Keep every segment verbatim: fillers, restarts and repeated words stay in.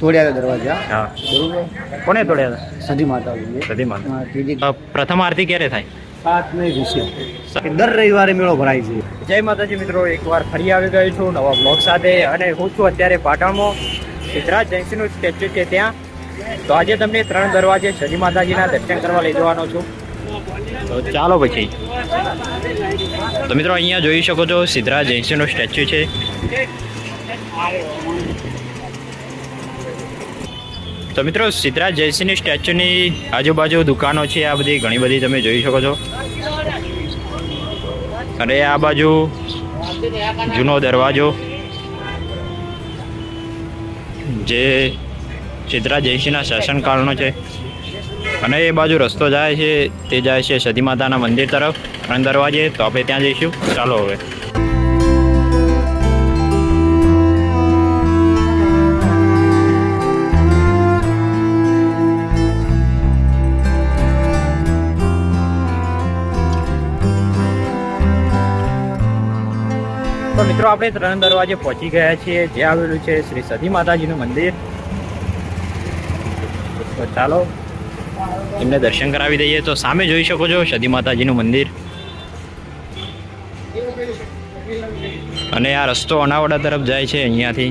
તોડ્યા દરવાજા. હા બરોબર. કોને તોડ્યા હતા? સધી માતા. સધી માતા. પ્રથમ આરતી ક્યારે થાય? સાત મે વિશે દર રવિવારે મેળો ભરાય છે. જય માતાજી મિત્રો, એકવાર ફરી આવી ગયો છું નવા બ્લોગ સાથે અને હું છું અત્યારે પાટણમાં સિદ્ધરાજ જયંતિનું સ્ટેચ્યુ છે ત્યાં. તો આજે તમને ત્રણ દરવાજે સધી માતાજીના દર્શન કરવા લઈ જવાનો છું. તો ચાલો પછી. તો મિત્રો અહીંયા જોઈ શકો છો સિદ્ધરાજ જયંતિનું સ્ટેચ્યુ છે. તો મિત્રો સિદ્ધરાજ જયસિંહની સ્ટેચ્યુની આજુબાજુ દુકાનો છે, આ બધી ઘણી બધી તમે જોઈ શકો છો. અને આ બાજુ જૂનો દરવાજો જે સિદ્ધરાજ જયસિંહના શાસનકાળનો છે. અને એ બાજુ રસ્તો જાય છે તે જાય છે સતી માતાના મંદિર તરફ ત્રણ દરવાજે. તો આપણે ત્યાં જઈશું. ચાલો હવે. તો મિત્રો આપણે ત્રણ દરવાજે પહોંચી ગયા છીએ, જે આવેલું છે શ્રી સતી માતાજીનું મંદિર. તો ચાલો એમને દર્શન કરાવી દઈએ. તો સામે જોઈ શકો છો સતી માતાજીનું મંદિર. અને આ રસ્તો અનાવાડા તરફ જાય છે અહીંયાથી.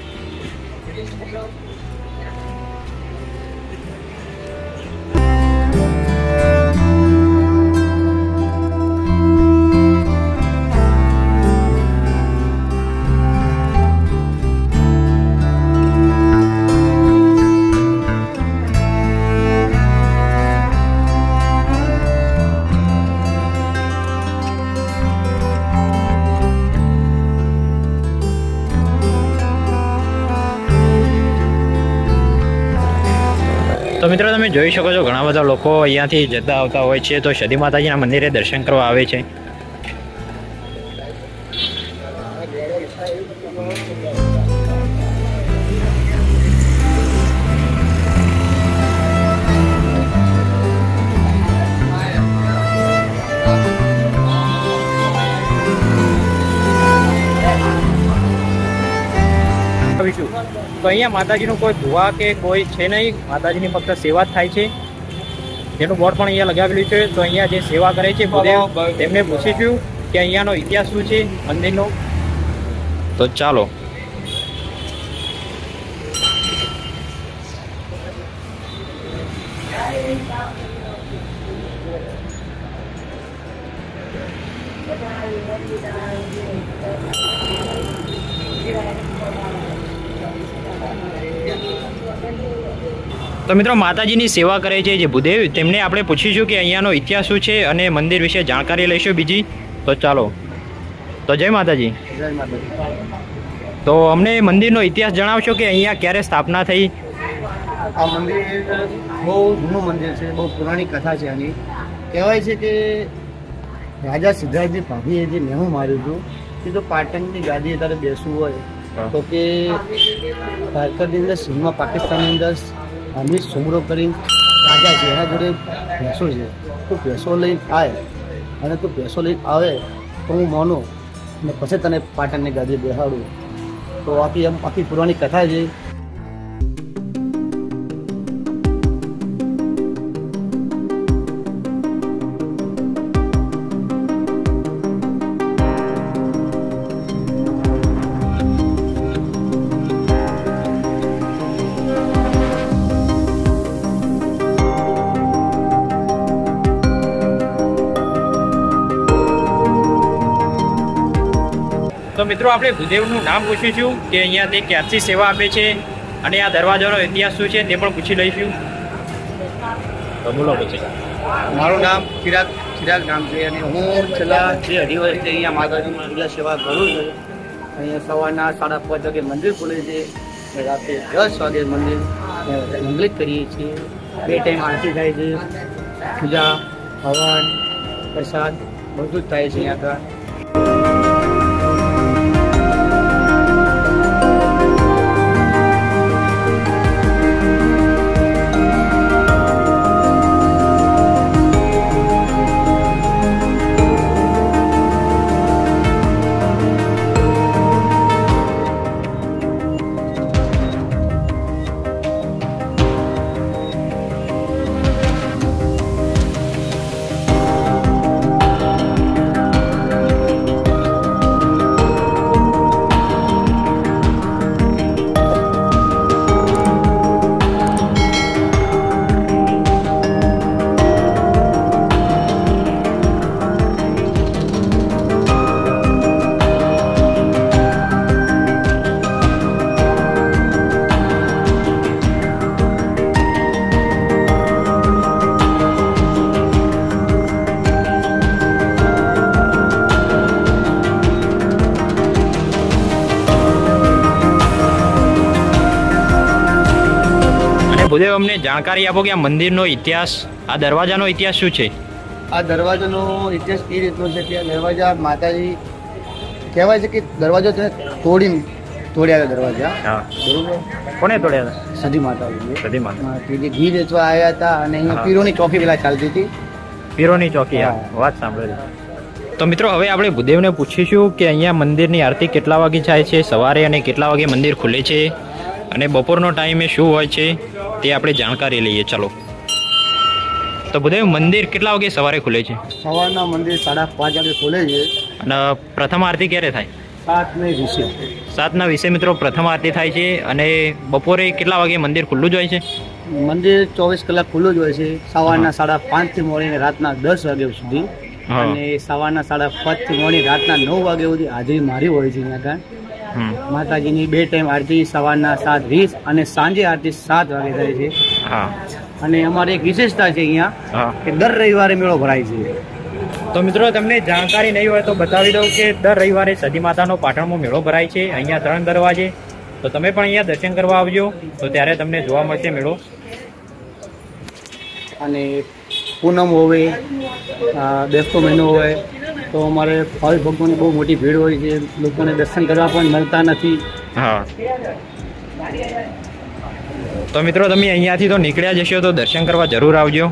તો મિત્રો તમે જોઈ શકો છો ઘણા બધા લોકો અહીંયાથી જતા આવતા હોય છે, તો સતી માતાજીના મંદિરે દર્શન કરવા આવે છે. તો અહીંયા માતાજીનું કોઈ ભૂવા કે કોઈ છે નહીં, માતાજીની ફક્ત સેવા જ થાય છે. જેનું બોર્ડ પણ અહીંયા લગાવેલું છે. તો અહીંયા જે સેવા કરે છે તેમને પૂછીશું કે અહીંયાનો ઇતિહાસ શું છે મંદિરનો. તો ચાલો. તો મિત્રો માતાજીની સેવા કરે છે જે ભૂદેવ, તેમને આપણે પૂછીશું કે અહીંયાનો ઇતિહાસ શું છે અને મંદિર વિશે જાણકારી લઈશું બીજી. તો ચાલો. તો જય માતાજી. જય માતાજી. તો અમને મંદિરનો ઇતિહાસ જણાવશો કે અહીંયા ક્યારે સ્થાપના થઈ? આ મંદિર બહુ જૂનું મંદિર છે, બહુ પુરાણી કથા છે આની. કહેવાય છે કે રાજા સિદ્ધરાજની ભાભીએ જે મેહું માર્યું હતું કે જો પાટણની ગાદીએ તારે બેસવું હોય તો કે ભારતની અંદર સિંધમાં પાકિસ્તાનની અંદર hamir સુમરો કરીને રાજા છે, એના જોડે ભેંસો છે. તું ભેંસો લઈને આવે અને તું ભેંસો લઈને આવે તો હું માનું અને પછી તને પાટણની ગાદીએ બેસાડું. તો આખી એમ આખી પુરાણી કથા છે. તો મિત્રો આપણે ભૂદેવનું નામ પૂછીશું કે અહીંયા તે ક્યારથી સેવા આપે છે અને આ દરવાજાનો ઇતિહાસ શું છે તે પણ પૂછી લઈશું. તો બોલો પછી. મારું નામ ચિરાગ ચિરાગ નામ છે અને હું છેલ્લા બે અઢી વર્ષથી અહીંયા માતાજીની પૂજા સેવા કરું છું. અહીંયા સવારના સાડા પાંચ વાગે મંદિર ખુલે છે, રાત્રે દસ વાગે મંદિર મંગલિત કરીએ છીએ. બે ટાઈમ આરતી થાય છે, પૂજા હવન પ્રસાદ બધું જ થાય છે અહીંયા આગળ. ભૂદેવ અમને જાણકારી આપો કે આ મંદિરનો ઇતિહાસ, આ દરવાજાનો ઇતિહાસ શું છે? આ દરવાજાનો ઇતિહાસ એ રીતનો છે કે દરવાજા માતાજી કહેવાય છે કે દરવાજો તોડીને તોડ્યા દરવાજા. હા બરોબર. કોને તોડ્યા હતા? સધી માતાજી. સધી માતા કે જે ઘી વેચવા આવ્યા હતા અને અહીંયા પીરોની ચોકી પેલા ચાલતી હતી. પીરોની ચોકી, હા વાત સાંભળેલી. તો મિત્રો હવે આપણે ભૂદેવને પૂછીશું કે અહીંયા મંદિરની આરતી કેટલા વાગે થાય છે સવારે અને કેટલા વાગે મંદિર ખુલે છે અને બપોરનો ટાઈમે શું હોય છે તે આપણે જાણકારી લઈએ. ચાલો. તો ભૂદેવ મંદિર કેટલા વાગે સવારે ખુલે છે? સવારના મંદિર સાડા પાંચ વાગે ખુલે છે. અને પ્રથમ આરતી ક્યારે થાય? સાત ને વીસે. સાતના વીસે મિત્રો પ્રથમ આરતી થાય છે. અને બપોરે કેટલા વાગે મંદિર ખુલ્લું જ હોય છે? મંદિર ચોવીસ કલાક ખુલ્લું જ હોય છે. સવારના સાડા પાંચ થી મળીને રાતના દસ વાગ્યા સુધી અને સવારના સાડા પાંચ થી મળી રાતના નવ વાગ્યા સુધી હાજરી મારી હોય છે. અહીંયા આગળ માતાજીની બે ટાઈમ આરતી સવારના સાત વીસ અને સાંજે આરતી સાત વાગે થાય છે. અને અમારે એક વિશેષતા છે અહીંયા કે દર રવિવારે મેળો ભરાય છે. તો મિત્રો તમને જાણકારી નહીં હોય તો બતાવી દઉં કે દર રવિવારે સધી માતાનો પાટણમાં મેળો ભરાય છે અહીંયા ત્રણ દરવાજે. તો તમે પણ અહીંયા દર્શન કરવા આવજો તો ત્યારે તમને જોવા મળશે મેળો. અને પૂનમ હોય, બેસતો મહિનો હોય તો અમારે ફળ ભક્તોની બહુ મોટી ભીડ હોય છે. લોકોને દર્શન કરવા પણ મળતા નથી. હા. તો મિત્રો તમે અહીંયાથી તો નીકળ્યા જશો તો દર્શન કરવા જરૂર આવજો.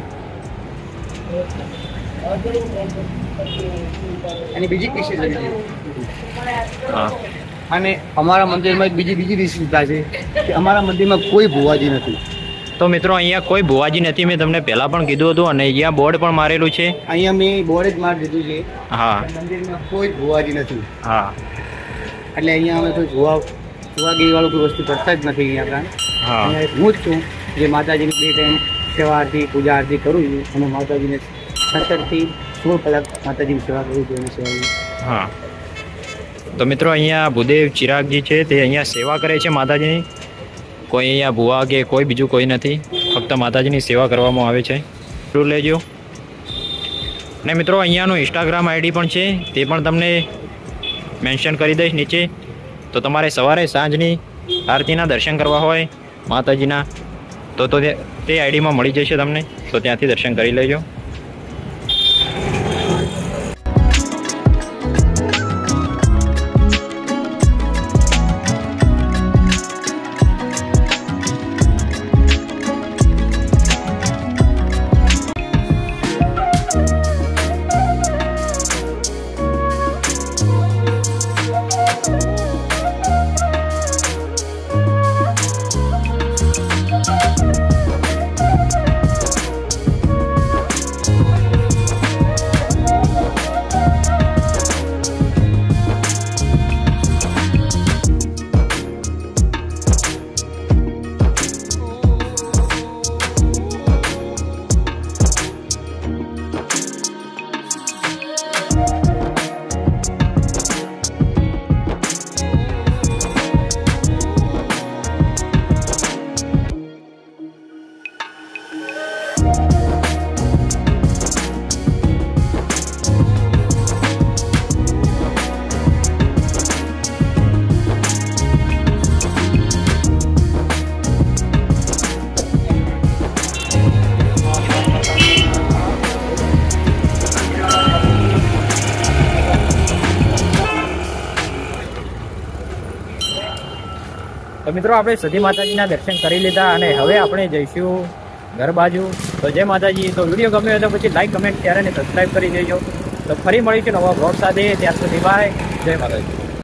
અને બીજી વિશેષતા હા અને અમારા મંદિરમાં એક બીજી બીજી વિશેષતા છે કે અમારા મંદિરમાં કોઈ ભુવાજી નથી. તો મિત્રો અહીંયા કોઈ ભુવાજી નથી. મેં તમને પહેલા પણ કીધું હતું અને અહીંયા બોર્ડ પણ મારેલું છે. અહીંયા મેં બોર્ડ જ મારી દીધું છે. હા. મંદિરમાં કોઈ ભુવાજી નથી. હા. એટલે અહીંયા અમે કોઈ ભુવા ભુવાગીરી વાળું કોઈ વસ્તુ કરતા જ નથી અહીંયા આગળ. હા. અહીંયા હું જ છું જે માતાજીની બે ટાઈમ સેવા આરતી પૂજા આરતી કરું છું અને માતાજીને સત્તરથી સોળ કલાક માતાજીની સેવા કરું છું. એની સેવા. હા. તો મિત્રો અહીંયા ભૂદેવ ચિરાગજી છે તે અહીંયા સેવા કરે છે માતાજીની. કોઈ અહીંયા ભુવા કે કોઈ બીજું કોઈ નથી, ફક્ત માતાજીની સેવા કરવામાં આવે છે. જરૂર લેજો. ને મિત્રો અહીંયાનું ઇન્સ્ટાગ્રામ આઈડી પણ છે તે પણ તમને મેન્શન કરી દઈશ નીચે. તો તમારે સવારે સાંજની આરતીના દર્શન કરવા હોય માતાજીના તો તો તે આઈડીમાં મળી જશે તમને. તો ત્યાંથી દર્શન કરી લેજો. તો મિત્રો આપણે સધી માતાજીના દર્શન કરી લીધા અને હવે આપણે જઈશું ઘર બાજુ. તો જય માતાજી. તો વિડીયો ગમ્યો હોય તો પછી લાઈક કમેન્ટ શેર અને સબસ્ક્રાઈબ કરી દેજો. તો ફરી મળીશું નવા બ્લોગ સાથે. ત્યાં સુધી બાય. જય માતાજી.